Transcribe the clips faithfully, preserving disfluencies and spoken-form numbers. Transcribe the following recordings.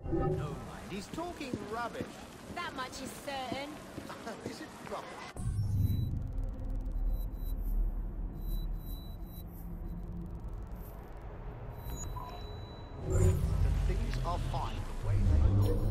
No mind, he's talking rubbish. That much is certain. Is it rubbish? The things are fine the way they are.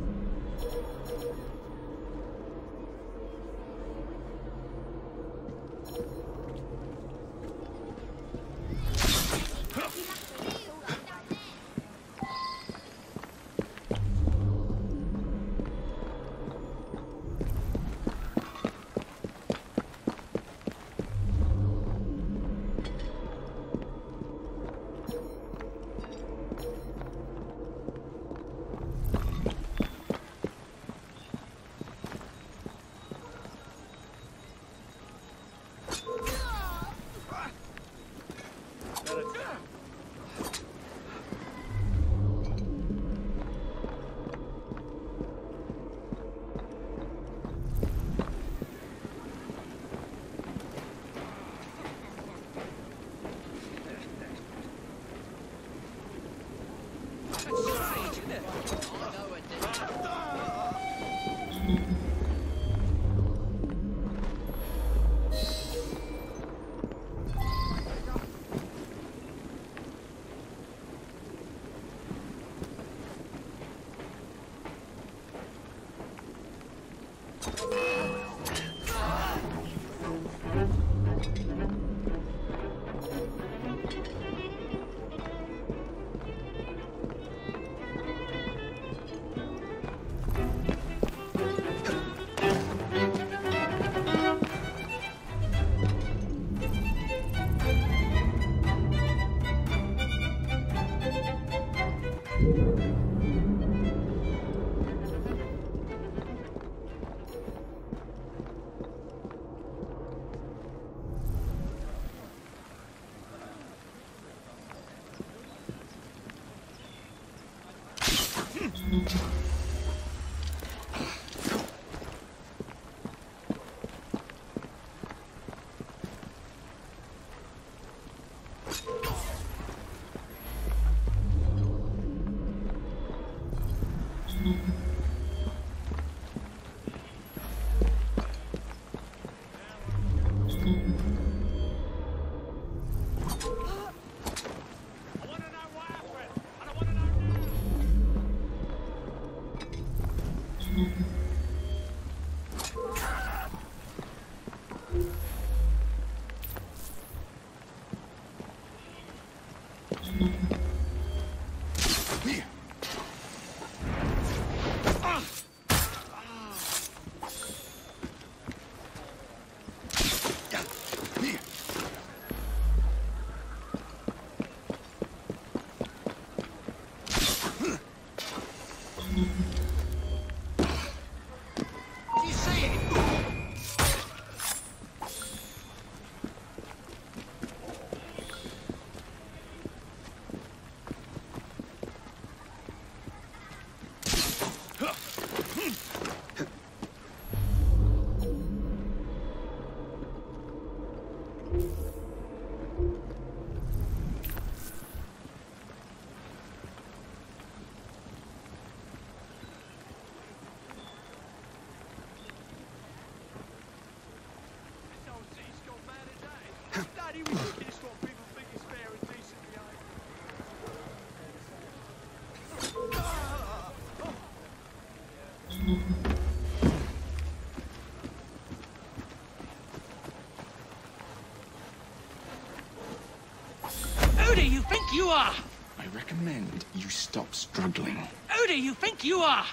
Who do you think you are? I recommend you stop struggling. Who do you think you are?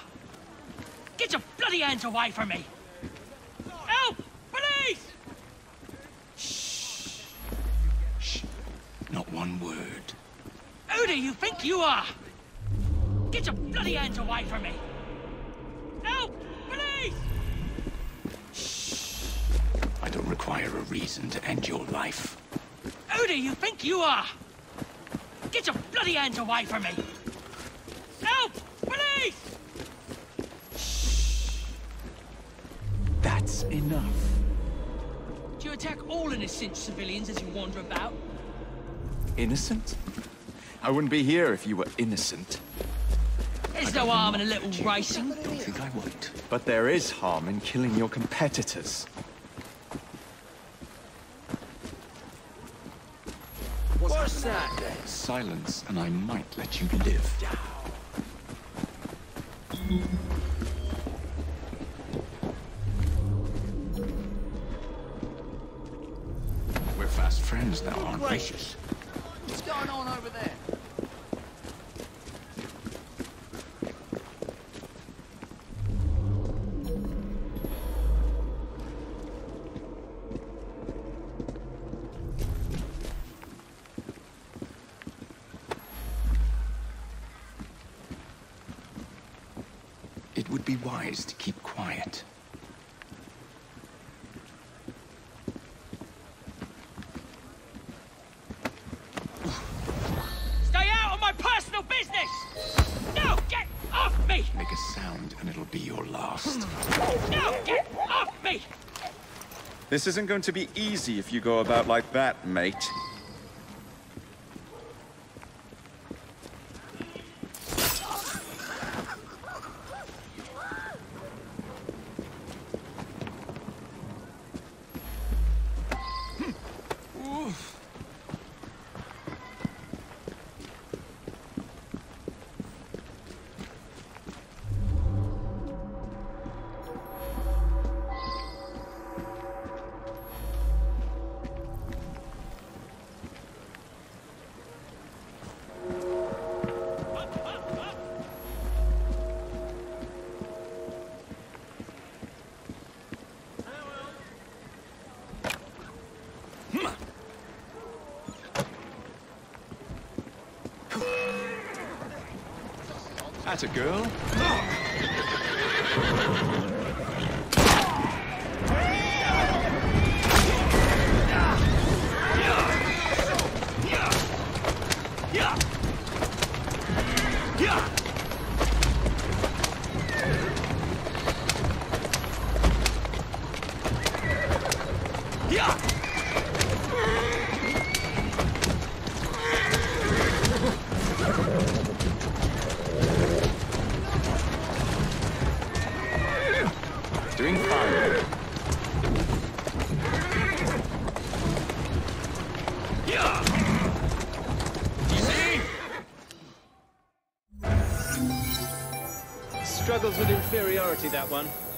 Get your bloody hands away from me! Help! Police! Shh. Shh. Not one word. Who do you think you are? Get your bloody hands away from me! Help! Police! Shh. I don't require a reason to end your life. Who do you think you are? Get your bloody hands away from me! Help! Police! Shh. That's enough. Do you attack all innocent civilians as you wander about? Innocent? I wouldn't be here if you were innocent. There's no harm in a little racing. Don't think I won't. But there is harm in killing your competitors. What's that? Silence, and I might let you live. We're fast friends now, aren't we? Gracious. What's going on over there? It would be wise to keep quiet. Stay out of my personal business! No, get off me! Make a sound and it'll be your last. No, get off me! This isn't going to be easy if you go about like that, mate. That's a girl. Doing fine. Easy! Struggles with inferiority, that one.